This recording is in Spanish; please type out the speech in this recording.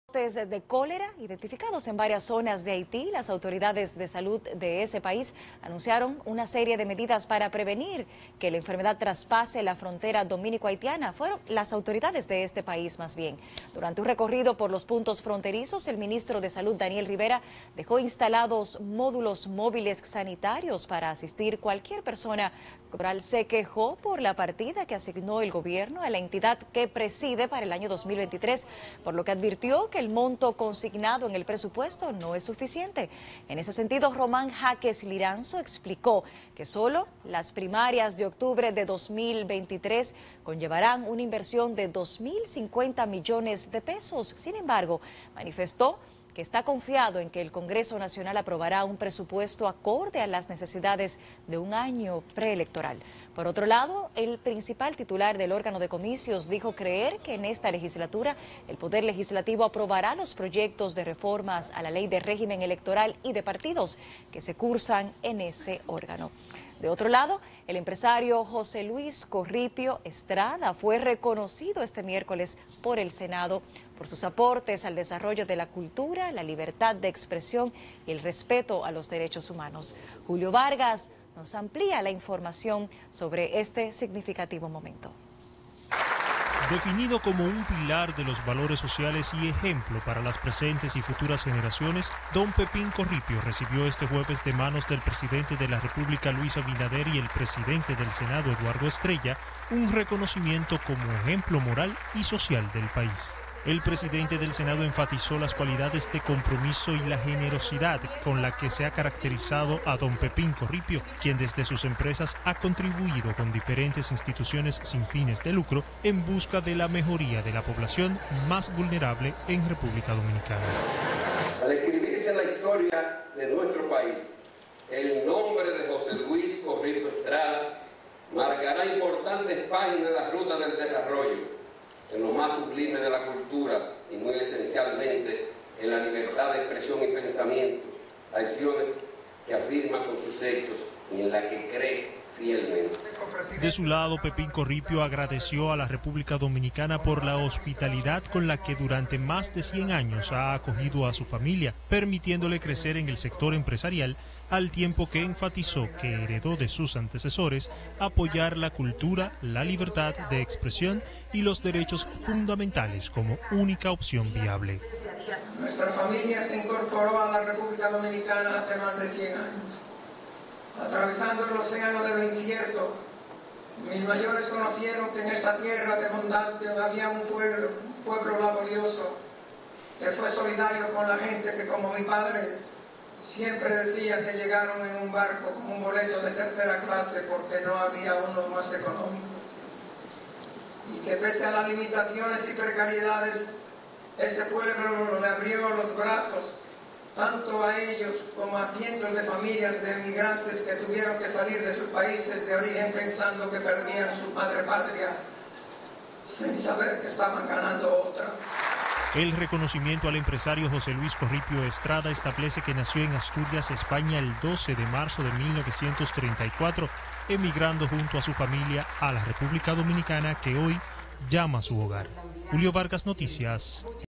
De cólera identificados en varias zonas de Haití, las autoridades de salud de ese país anunciaron una serie de medidas para prevenir que la enfermedad traspase la frontera dominico-haitiana. Fueron las autoridades de este país más bien. Durante un recorrido por los puntos fronterizos, el ministro de Salud, Daniel Rivera, dejó instalados módulos móviles sanitarios para asistir cualquier persona. Corral se quejó por la partida que asignó el gobierno a la entidad que preside para el año 2023, por lo que advirtió que el monto consignado en el presupuesto no es suficiente. En ese sentido, Román Jaques Liranzo explicó que solo las primarias de octubre de 2023 conllevarán una inversión de 2.050 millones de pesos. Sin embargo, manifestó que está confiado en que el Congreso Nacional aprobará un presupuesto acorde a las necesidades de un año preelectoral. Por otro lado, el principal titular del órgano de comicios dijo creer que en esta legislatura el Poder Legislativo aprobará los proyectos de reformas a la Ley de Régimen Electoral y de Partidos que se cursan en ese órgano. De otro lado, el empresario José Luis Corripio Estrada fue reconocido este miércoles por el Senado por sus aportes al desarrollo de la cultura, la libertad de expresión y el respeto a los derechos humanos. Julio Vargas nos amplía la información sobre este significativo momento. Definido como un pilar de los valores sociales y ejemplo para las presentes y futuras generaciones, don Pepín Corripio recibió este jueves de manos del presidente de la República, Luis Abinader, y el presidente del Senado, Eduardo Estrella, un reconocimiento como ejemplo moral y social del país. El presidente del Senado enfatizó las cualidades de compromiso y la generosidad con la que se ha caracterizado a don Pepín Corripio, quien desde sus empresas ha contribuido con diferentes instituciones sin fines de lucro en busca de la mejoría de la población más vulnerable en República Dominicana. Al escribirse en la historia de nuestro país, el nombre de José Luis Corripio Estrada marcará importantes páginas en la ruta del desarrollo, en lo más sublime de la cultura y muy esencialmente en la libertad de expresión y pensamiento, acciones que afirma con sus hechos y en la que cree fielmente. De su lado, Pepín Corripio agradeció a la República Dominicana por la hospitalidad con la que durante más de 100 años ha acogido a su familia, permitiéndole crecer en el sector empresarial, al tiempo que enfatizó que heredó de sus antecesores apoyar la cultura, la libertad de expresión y los derechos fundamentales como única opción viable. Nuestra familia se incorporó a la República Dominicana hace más de 100 años. Atravesando el océano de lo incierto, mis mayores conocieron que en esta tierra de bondad había un pueblo laborioso que fue solidario con la gente, que como mi padre siempre decía que llegaron en un barco con un boleto de tercera clase porque no había uno más económico. Y que pese a las limitaciones y precariedades, ese pueblo le abrió los brazos tanto a ellos como a cientos de familias de emigrantes que tuvieron que salir de sus países de origen pensando que perdían su madre patria sin saber que estaban ganando otra. El reconocimiento al empresario José Luis Corripio Estrada establece que nació en Asturias, España, el 12 de marzo de 1934, emigrando junto a su familia a la República Dominicana, que hoy llama su hogar. Julio Vargas, Noticias.